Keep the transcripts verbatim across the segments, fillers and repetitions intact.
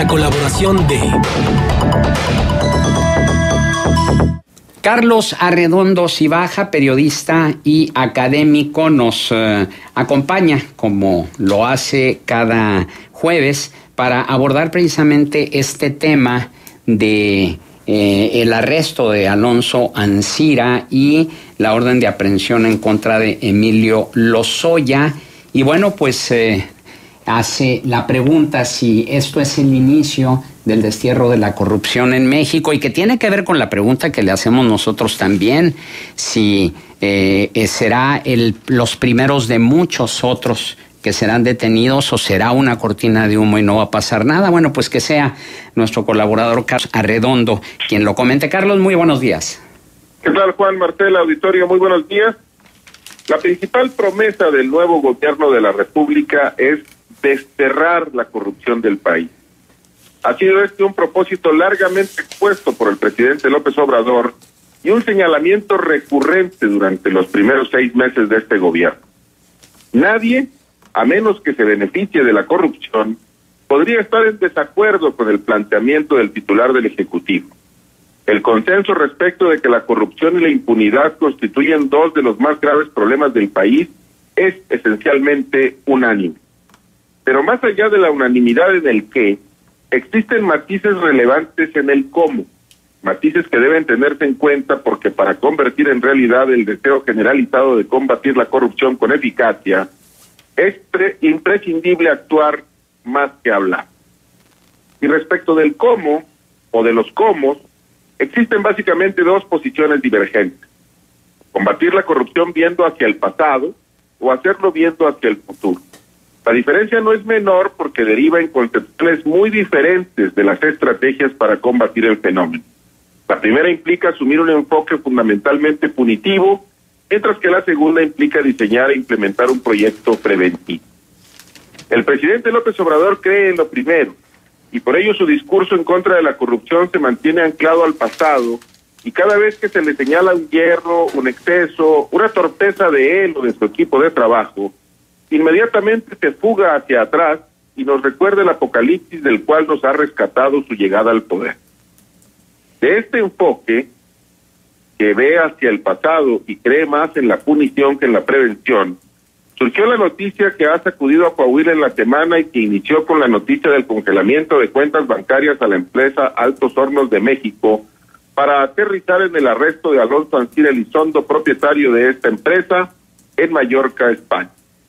la colaboración de Carlos Arredondo Cibaja, periodista y académico, nos eh, acompaña, como lo hace cada jueves, para abordar precisamente este tema de eh, el arresto de Alonso Ancira y la orden de aprehensión en contra de Emilio Lozoya. Y bueno, pues eh, hace la pregunta si esto es el inicio del destierro de la corrupción en México, y que tiene que ver con la pregunta que le hacemos nosotros también, si eh, será el, los primeros de muchos otros que serán detenidos, o será una cortina de humo y no va a pasar nada. Bueno, pues que sea nuestro colaborador Carlos Arredondo quien lo comente. Carlos, muy buenos días. ¿Qué tal, Juan Martel, auditorio? Muy buenos días. La principal promesa del nuevo gobierno de la República es desterrar la corrupción del país. Ha sido este un propósito largamente expuesto por el presidente López Obrador y un señalamiento recurrente durante los primeros seis meses de este gobierno. Nadie, a menos que se beneficie de la corrupción, podría estar en desacuerdo con el planteamiento del titular del Ejecutivo. El consenso respecto de que la corrupción y la impunidad constituyen dos de los más graves problemas del país es esencialmente unánime. Pero más allá de la unanimidad en el qué, existen matices relevantes en el cómo, matices que deben tenerse en cuenta porque para convertir en realidad el deseo generalizado de combatir la corrupción con eficacia, es imprescindible actuar más que hablar. Y respecto del cómo, o de los cómos, existen básicamente dos posiciones divergentes: combatir la corrupción viendo hacia el pasado o hacerlo viendo hacia el futuro. La diferencia no es menor porque deriva en concepciones muy diferentes de las estrategias para combatir el fenómeno. La primera implica asumir un enfoque fundamentalmente punitivo, mientras que la segunda implica diseñar e implementar un proyecto preventivo. El presidente López Obrador cree en lo primero, y por ello su discurso en contra de la corrupción se mantiene anclado al pasado, y cada vez que se le señala un hierro, un exceso, una torpeza de él o de su equipo de trabajo, inmediatamente se fuga hacia atrás y nos recuerda el apocalipsis del cual nos ha rescatado su llegada al poder. De este enfoque, que ve hacia el pasado y cree más en la punición que en la prevención, surgió la noticia que ha sacudido a Coahuila en la semana y que inició con la noticia del congelamiento de cuentas bancarias a la empresa Altos Hornos de México para aterrizar en el arresto de Alonso Ancira Elizondo, propietario de esta empresa en Mallorca, España.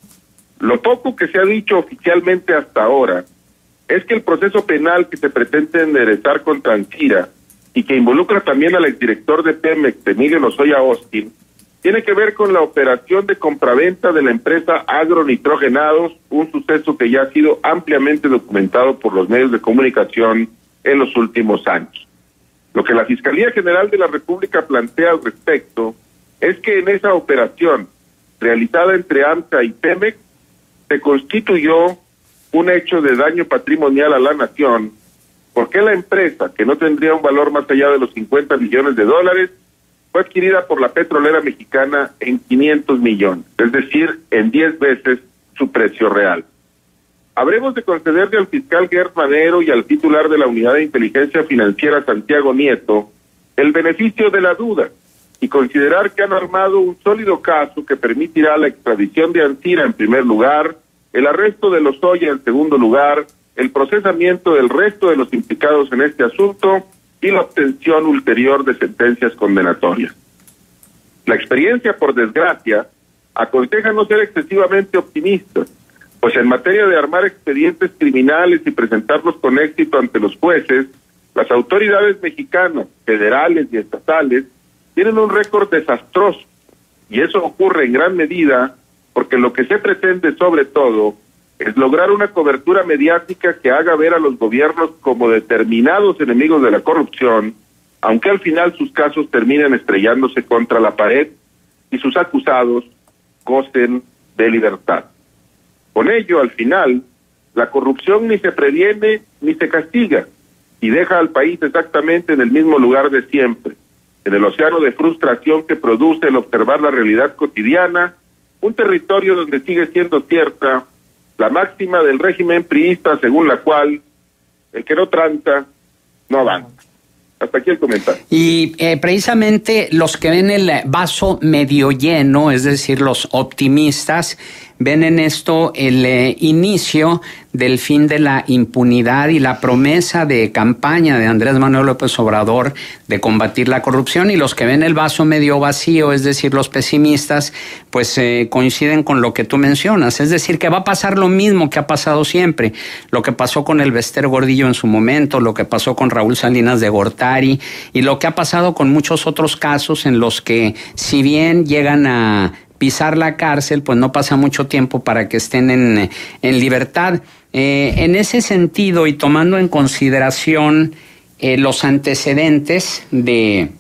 Lo poco que se ha dicho oficialmente hasta ahora es que el proceso penal que se pretende enderezar contra Ancira y que involucra también al exdirector de Pemex, Emilio Lozoya Austin, tiene que ver con la operación de compraventa de la empresa Agronitrogenados, un suceso que ya ha sido ampliamente documentado por los medios de comunicación en los últimos años. Lo que la Fiscalía General de la República plantea al respecto es que en esa operación, realizada entre AMSA y Pemex, se constituyó un hecho de daño patrimonial a la nación, porque la empresa, que no tendría un valor más allá de los cincuenta millones de dólares, fue adquirida por la petrolera mexicana en quinientos millones, es decir, en diez veces su precio real. Habremos de concederle al fiscal Gert Manero y al titular de la Unidad de Inteligencia Financiera, Santiago Nieto, el beneficio de la duda y considerar que han armado un sólido caso que permitirá la extradición de Ancira en primer lugar, el arresto de Lozoya en segundo lugar, el procesamiento del resto de los implicados en este asunto y la obtención ulterior de sentencias condenatorias. La experiencia, por desgracia, aconseja no ser excesivamente optimistas, pues en materia de armar expedientes criminales y presentarlos con éxito ante los jueces, las autoridades mexicanas, federales y estatales, tienen un récord desastroso, y eso ocurre en gran medida porque lo que se pretende sobre todo es lograr una cobertura mediática que haga ver a los gobiernos como determinados enemigos de la corrupción, aunque al final sus casos terminen estrellándose contra la pared y sus acusados gocen de libertad. Con ello, al final, la corrupción ni se previene ni se castiga, y deja al país exactamente en el mismo lugar de siempre, en el océano de frustración que produce el observar la realidad cotidiana, un territorio donde sigue siendo cierta la máxima del régimen priista según la cual el que no tranza, no avanza. Hasta aquí el comentario. Y eh, precisamente los que ven el vaso medio lleno, es decir, los optimistas, ven en esto el eh, inicio del fin de la impunidad y la promesa de campaña de Andrés Manuel López Obrador de combatir la corrupción, y los que ven el vaso medio vacío, es decir, los pesimistas, pues eh, coinciden con lo que tú mencionas, es decir, que va a pasar lo mismo que ha pasado siempre, lo que pasó con el Bester Gordillo en su momento, lo que pasó con Raúl Salinas de Gortari y lo que ha pasado con muchos otros casos en los que, si bien llegan a pisar la cárcel, pues no pasa mucho tiempo para que estén en, en libertad. Eh, en ese sentido, y tomando en consideración eh, los antecedentes de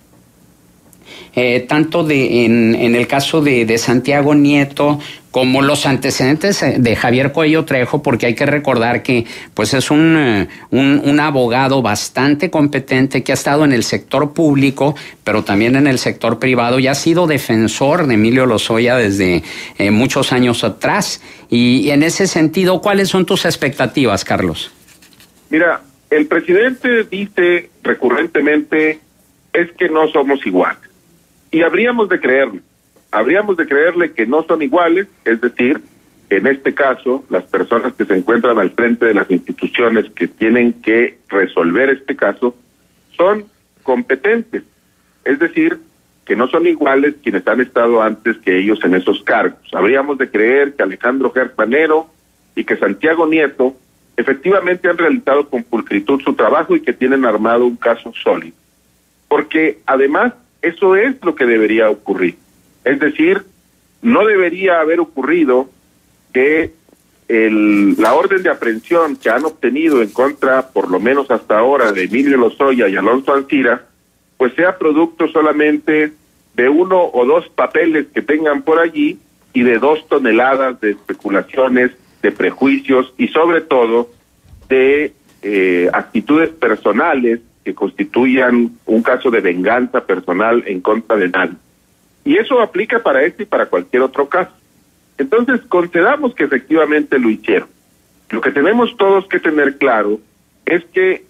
eh, tanto de en, en el caso de, de Santiago Nieto, como los antecedentes de Javier Cuello Trejo, porque hay que recordar que pues es un, un, un abogado bastante competente que ha estado en el sector público, pero también en el sector privado, y ha sido defensor de Emilio Lozoya desde eh, muchos años atrás. Y, y en ese sentido, ¿cuáles son tus expectativas, Carlos? Mira, el presidente dice recurrentemente, es que no somos iguales. Y habríamos de creerlo. Habríamos de creerle que no son iguales, es decir, en este caso, las personas que se encuentran al frente de las instituciones que tienen que resolver este caso son competentes, es decir, que no son iguales quienes han estado antes que ellos en esos cargos. Habríamos de creer que Alejandro Gertz Manero y que Santiago Nieto efectivamente han realizado con pulcritud su trabajo y que tienen armado un caso sólido, porque además eso es lo que debería ocurrir. Es decir, no debería haber ocurrido que el, la orden de aprehensión que han obtenido en contra, por lo menos hasta ahora, de Emilio Lozoya y Alonso Ancira, pues sea producto solamente de uno o dos papeles que tengan por allí y de dos toneladas de especulaciones, de prejuicios y sobre todo de eh, actitudes personales que constituyan un caso de venganza personal en contra de nadie. Y eso aplica para este y para cualquier otro caso. Entonces, concedamos que efectivamente lo hicieron. Lo que tenemos todos que tener claro es que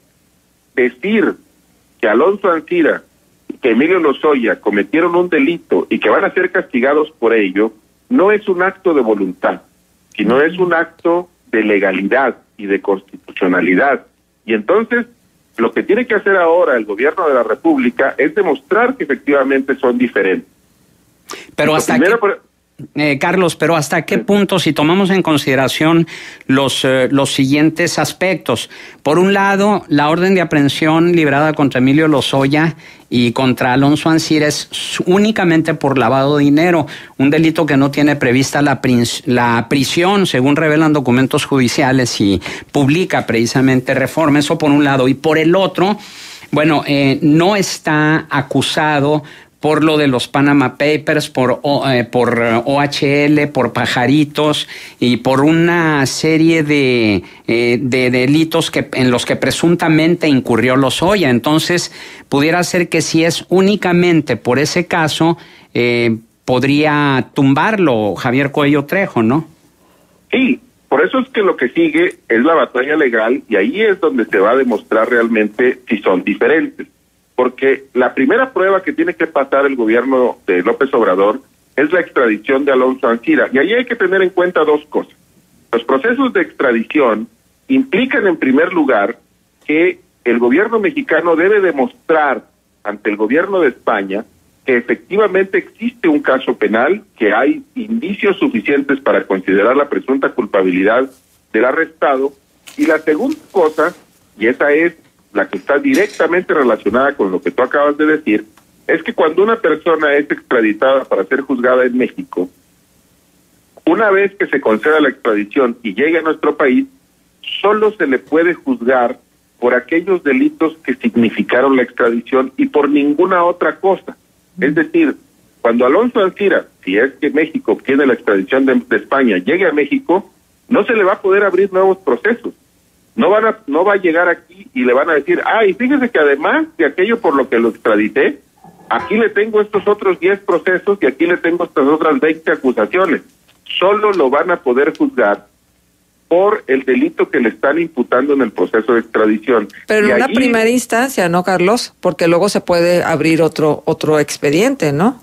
decir que Alonso Ancira y que Emilio Lozoya cometieron un delito y que van a ser castigados por ello, no es un acto de voluntad, sino es un acto de legalidad y de constitucionalidad. Y entonces, lo que tiene que hacer ahora el gobierno de la República es demostrar que efectivamente son diferentes. Pero hasta qué, por... eh, Carlos, pero hasta qué punto, si tomamos en consideración los, eh, los siguientes aspectos. Por un lado, la orden de aprehensión librada contra Emilio Lozoya y contra Alonso Ancira es únicamente por lavado de dinero, un delito que no tiene prevista la, la prisión, según revelan documentos judiciales y publica precisamente Reforma. Eso por un lado. Y por el otro, bueno, eh, no está acusado por lo de los Panama Papers, por, eh, por O H L, por pajaritos y por una serie de, eh, de delitos que, en los que presuntamente incurrió Lozoya. Entonces, pudiera ser que si es únicamente por ese caso, eh, podría tumbarlo Javier Cuello Trejo, ¿no? Sí, por eso es que lo que sigue es la batalla legal y ahí es donde se va a demostrar realmente si son diferentes. Porque la primera prueba que tiene que pasar el gobierno de López Obrador es la extradición de Alonso Ancira. Y ahí hay que tener en cuenta dos cosas. Los procesos de extradición implican, en primer lugar, que el gobierno mexicano debe demostrar ante el gobierno de España que efectivamente existe un caso penal, que hay indicios suficientes para considerar la presunta culpabilidad del arrestado. Y la segunda cosa, y esa es la que está directamente relacionada con lo que tú acabas de decir, es que cuando una persona es extraditada para ser juzgada en México, una vez que se conceda la extradición y llegue a nuestro país, solo se le puede juzgar por aquellos delitos que significaron la extradición y por ninguna otra cosa. Es decir, cuando Alonso Ancira, si es que México obtiene la extradición de, de España, llegue a México, no se le va a poder abrir nuevos procesos. No van a, no va a llegar aquí y le van a decir, ah, y fíjese que además de aquello por lo que lo extradité, aquí le tengo estos otros diez procesos y aquí le tengo estas otras veinte acusaciones. Solo lo van a poder juzgar por el delito que le están imputando en el proceso de extradición. Pero y en una allí, primera instancia, ¿no, Carlos? Porque luego se puede abrir otro otro expediente, ¿no?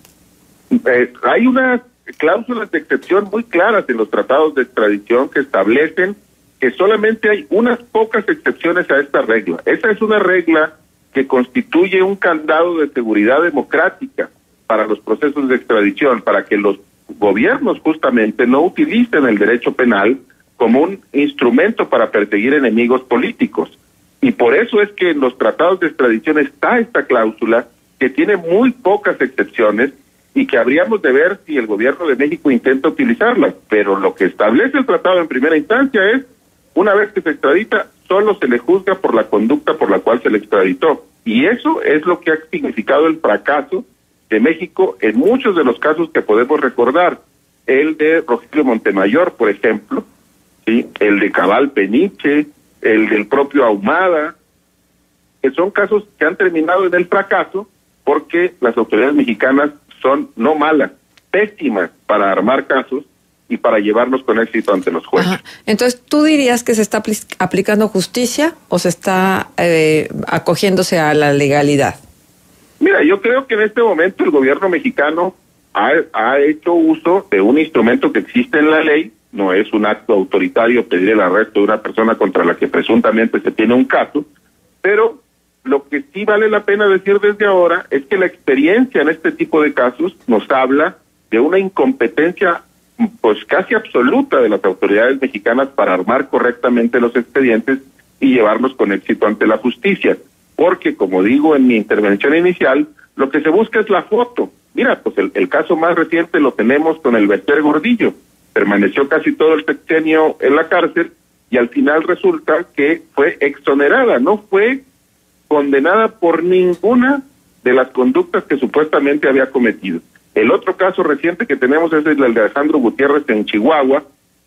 Eh, hay unas cláusulas de excepción muy claras en los tratados de extradición que establecen que solamente hay unas pocas excepciones a esta regla. Esa es una regla que constituye un candado de seguridad democrática para los procesos de extradición, para que los gobiernos justamente no utilicen el derecho penal como un instrumento para perseguir enemigos políticos. Y por eso es que en los tratados de extradición está esta cláusula que tiene muy pocas excepciones y que habríamos de ver si el gobierno de México intenta utilizarla. Pero lo que establece el tratado en primera instancia es, una vez que se extradita, solo se le juzga por la conducta por la cual se le extraditó. Y eso es lo que ha significado el fracaso de México en muchos de los casos que podemos recordar. El de Rogelio Montemayor, por ejemplo, ¿sí? El de Cabal Peniche, el del propio Ahumada, que son casos que han terminado en el fracaso porque las autoridades mexicanas son no malas, pésimas para armar casos y para llevarlos con éxito ante los jueces. Ajá. Entonces, ¿tú dirías que se está apl- aplicando justicia o se está eh, acogiéndose a la legalidad? Mira, yo creo que en este momento el gobierno mexicano ha, ha hecho uso de un instrumento que existe en la ley. No es un acto autoritario pedir el arresto de una persona contra la que presuntamente se tiene un caso, pero lo que sí vale la pena decir desde ahora es que la experiencia en este tipo de casos nos habla de una incompetencia pues casi absoluta de las autoridades mexicanas para armar correctamente los expedientes y llevarlos con éxito ante la justicia. Porque, como digo en mi intervención inicial, lo que se busca es la foto. Mira, pues el, el caso más reciente lo tenemos con el Bester Gordillo. Permaneció casi todo el sexenio en la cárcel y al final resulta que fue exonerada, no fue condenada por ninguna de las conductas que supuestamente había cometido. El otro caso reciente que tenemos es el de Alejandro Gutiérrez en Chihuahua,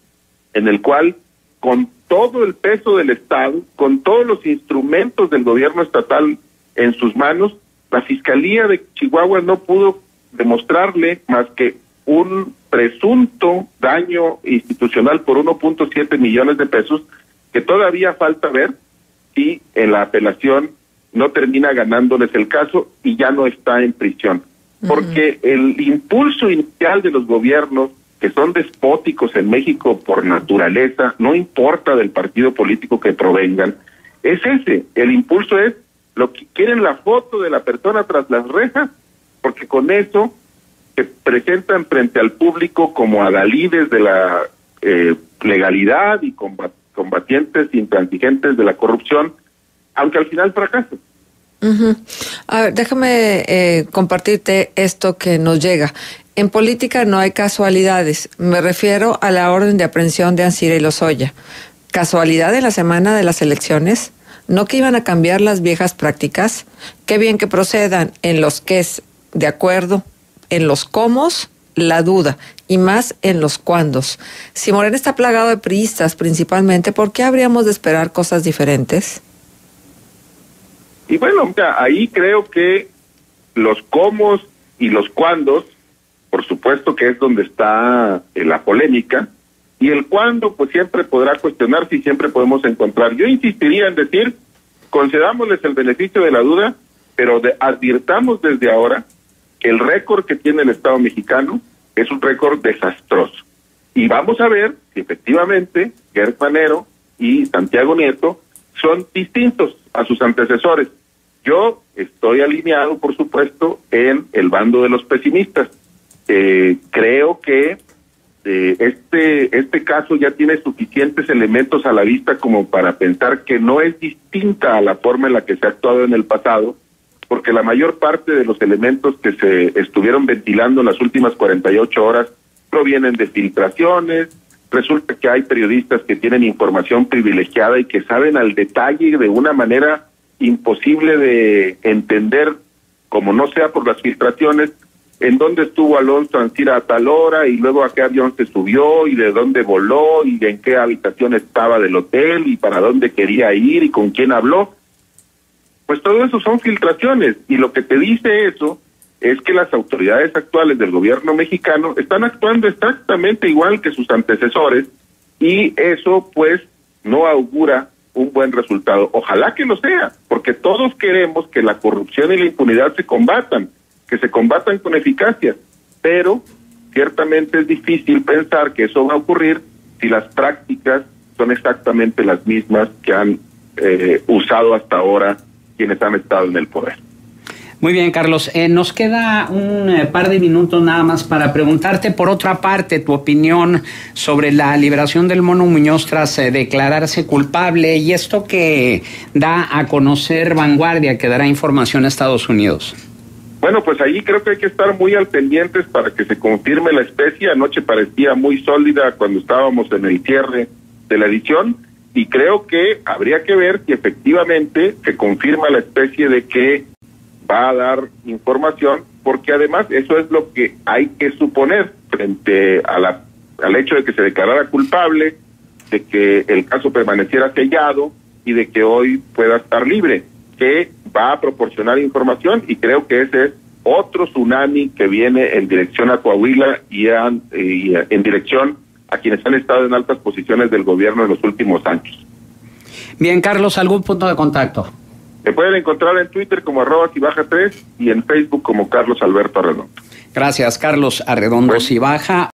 en el cual, con todo el peso del Estado, con todos los instrumentos del gobierno estatal en sus manos, la Fiscalía de Chihuahua no pudo demostrarle más que un presunto daño institucional por uno punto siete millones de pesos, que todavía falta ver si en la apelación no termina ganándoles el caso y ya no está en prisión. Porque uh-huh. el impulso inicial de los gobiernos, que son despóticos en México por naturaleza, no importa del partido político que provengan, es ese. El impulso es lo que quieren, la foto de la persona tras las rejas, porque con eso se presentan frente al público como adalides de la eh, legalidad y combat- combatientes intransigentes de la corrupción, aunque al final fracasan. Uh-huh. A ver, déjame eh, compartirte esto que nos llega. En política no hay casualidades. Me refiero a la orden de aprehensión de Ancira y Lozoya. ¿Casualidad en la semana de las elecciones? ¿No que iban a cambiar las viejas prácticas? Qué bien que procedan en los qués, de acuerdo, en los cómos, la duda, y más en los cuándos. Si Morena está plagado de priistas principalmente, ¿por qué habríamos de esperar cosas diferentes? Y bueno, ahí creo que los cómos y los cuándos, por supuesto que es donde está eh, la polémica, y el cuándo pues siempre podrá cuestionarse y siempre podemos encontrar. Yo insistiría en decir, concedámosles el beneficio de la duda, pero de, advirtamos desde ahora que el récord que tiene el Estado mexicano es un récord desastroso. Y vamos a ver si efectivamente Gert Manero y Santiago Nieto son distintos a sus antecesores. Yo estoy alineado, por supuesto, en el bando de los pesimistas. Eh, creo que eh, este este caso ya tiene suficientes elementos a la vista como para pensar que no es distinta a la forma en la que se ha actuado en el pasado, porque la mayor parte de los elementos que se estuvieron ventilando en las últimas cuarenta y ocho horas provienen de filtraciones. Resulta que hay periodistas que tienen información privilegiada y que saben al detalle de una manera imposible de entender, como no sea por las filtraciones, en dónde estuvo Alonso Ancira a tal hora y luego a qué avión se subió y de dónde voló y en qué habitación estaba del hotel y para dónde quería ir y con quién habló. Pues todo eso son filtraciones y lo que te dice eso es que las autoridades actuales del gobierno mexicano están actuando exactamente igual que sus antecesores y eso pues no augura un buen resultado. Ojalá que lo sea, porque todos queremos que la corrupción y la impunidad se combatan, que se combatan con eficacia, pero ciertamente es difícil pensar que eso va a ocurrir si las prácticas son exactamente las mismas que han eh, usado hasta ahora quienes han estado en el poder. Muy bien, Carlos. Eh, nos queda un eh, par de minutos nada más para preguntarte, por otra parte, tu opinión sobre la liberación del Mono Muñoz tras eh, declararse culpable y esto que da a conocer Vanguardia, que dará información a Estados Unidos. Bueno, pues ahí creo que hay que estar muy al pendientes para que se confirme la especie. Anoche parecía muy sólida cuando estábamos en el cierre de la edición y creo que habría que ver si efectivamente se confirma la especie de que va a dar información, porque además eso es lo que hay que suponer frente a la, al hecho de que se declarara culpable, de que el caso permaneciera sellado y de que hoy pueda estar libre, que va a proporcionar información, y creo que ese es otro tsunami que viene en dirección a Coahuila y, a, y a, en dirección a quienes han estado en altas posiciones del gobierno en los últimos años. Bien, Carlos, ¿algún punto de contacto? Me pueden encontrar en Twitter como arroba Cibaja tres y en Facebook como Carlos Alberto Arredondo. Gracias, Carlos Arredondo Cibaja.